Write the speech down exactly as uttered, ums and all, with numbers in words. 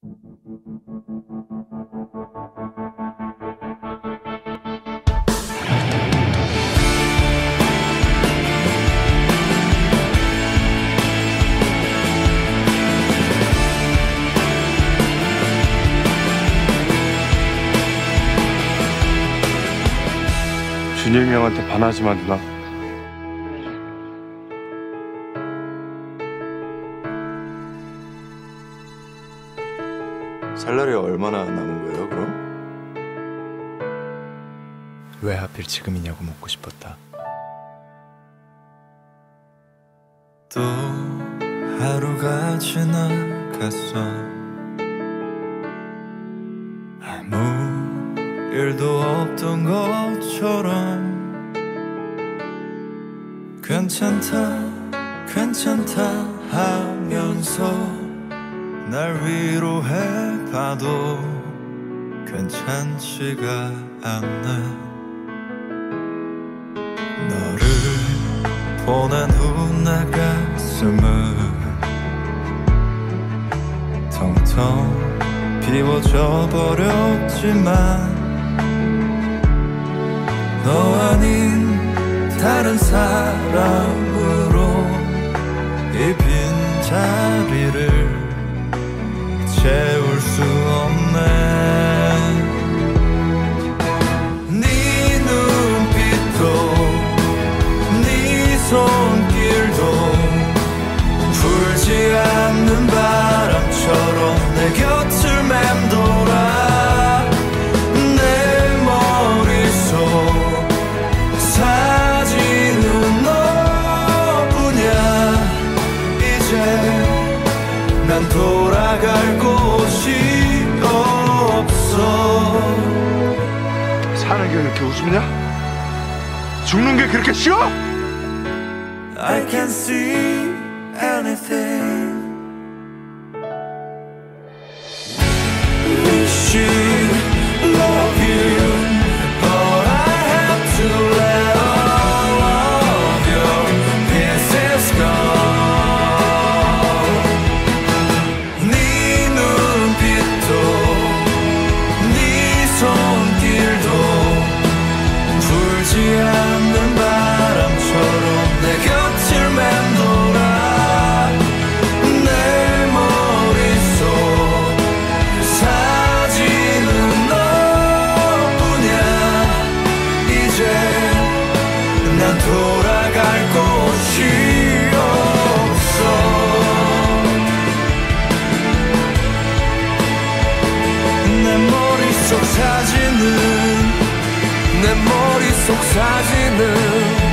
준영이 형한테 반하지 마, 누나. 살 날이 얼마나 남은 거예요, 그럼? 왜 하필 지금이냐고 묻고 싶었다. 또 하루가 지나갔어. 아무 일도 없던 것처럼 괜찮다 괜찮다 하면서 날 위로해봐도 괜찮지가 않네. 너를 보낸 후 내 가슴은 텅텅 비워져 버렸지만 너 아닌 다른 사람으로 이 빈자리를 채울 수 없네. 네 눈빛도 네 손길도 불지 않는 바람처럼 내 곁을 맴돌아. 내 머릿속 사진은 너뿐이야. 이제 난 돌아갈 곳이 없어. 사는 게 그렇게 웃음냐? 죽는 게 그렇게 쉬워? I can see anything. Wish you love you, but I have to let all of your pieces go. 네 눈빛도 네 손길도 불지 않는 바람처럼 내 곁을 맴돌아. 내 머릿속 사진은 너뿐이야. 이제 난 돌아갈 곳이 없어. 내 머릿속 사진은 내 머릿속 사진은